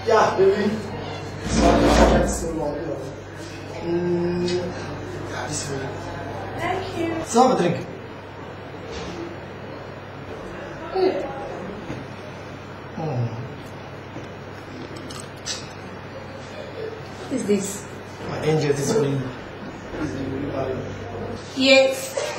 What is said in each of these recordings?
Yeah, baby. So long. This way. Thank you. So have a drink. What is this? My angel, this is for you. Yes.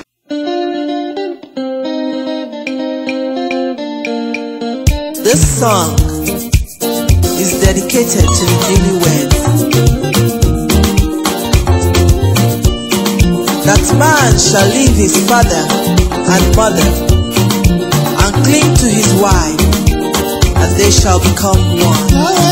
This song is dedicated to the newlyweds. That man shall leave his father and mother and cling to his wife, and they shall become one.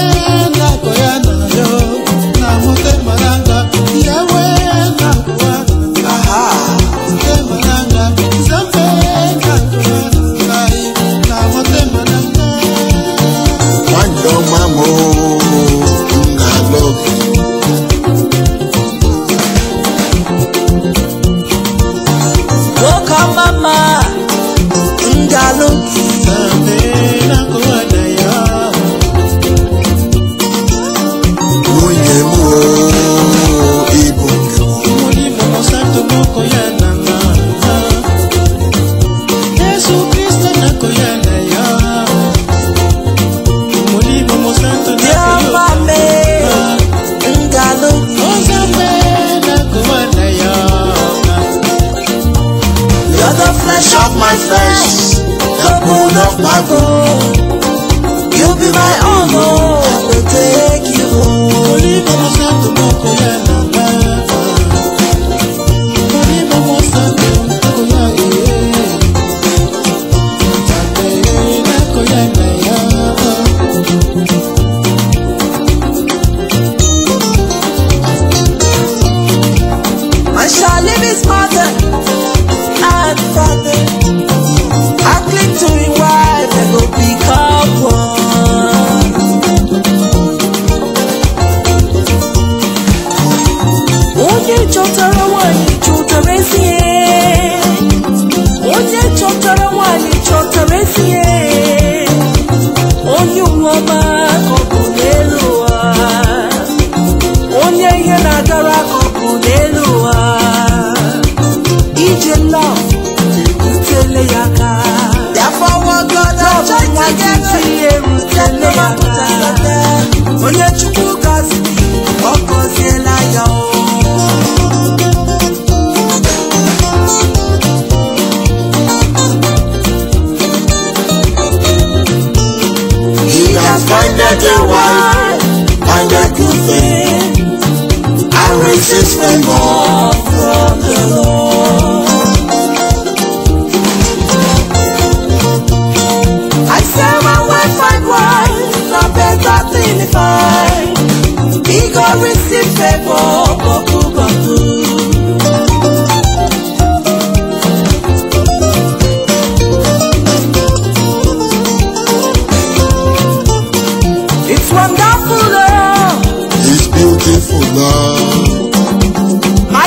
Of my flesh, the bone of my bone. You'll be my own, I will take you home. I shall leave his mother and father, I cling to his wife and go become one. Onye chọtara nwanyị chọtara ezi ihe. Onye chọtara nwanyị chọtara ezi ihe. Onye ụwa ọ bụ n'elu ụwa. Onye ihe na-agara ọ bụ n'elu ụwa. Ije love, tell yaka. Therefore, what God has joined together, Onye chukwu gọziri, ọ gọziela ya o. He has finded a wife, find a good thing, and receives favor from the Lord. I say my wife find wife, a better thing if he go receive favor, boku boku. It's wonderful love, It's beautiful love. my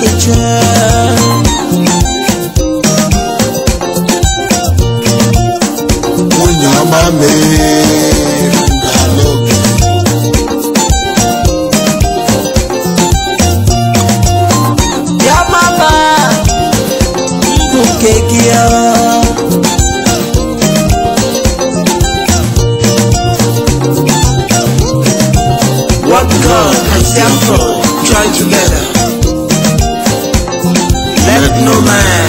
the child. Munyamame, Ngalogi. Yamaba, Mbukekia. What God has therefore joined together, let no man